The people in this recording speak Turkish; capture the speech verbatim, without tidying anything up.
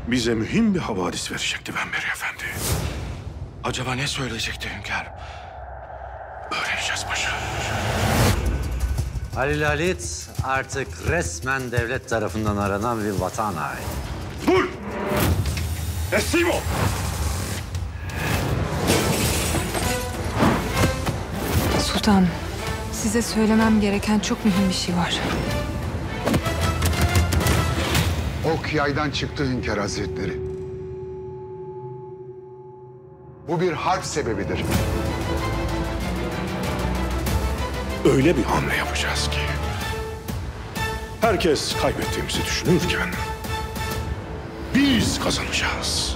bize mühim bir havadis verecekti Benberi Efendi. Acaba ne söyleyecekti hünkârım? Öğreneceğiz paşa. Halil Halit artık resmen devlet tarafından aranan bir vatan haini. Dur! Teslim ol! Sultanım, size söylemem gereken çok mühim bir şey var. Ok yaydan çıktı hünkâr hazretleri. Bu bir harp sebebidir. Öyle bir hamle yapacağız ki herkes kaybettiğimizi düşünürken biz kazanacağız.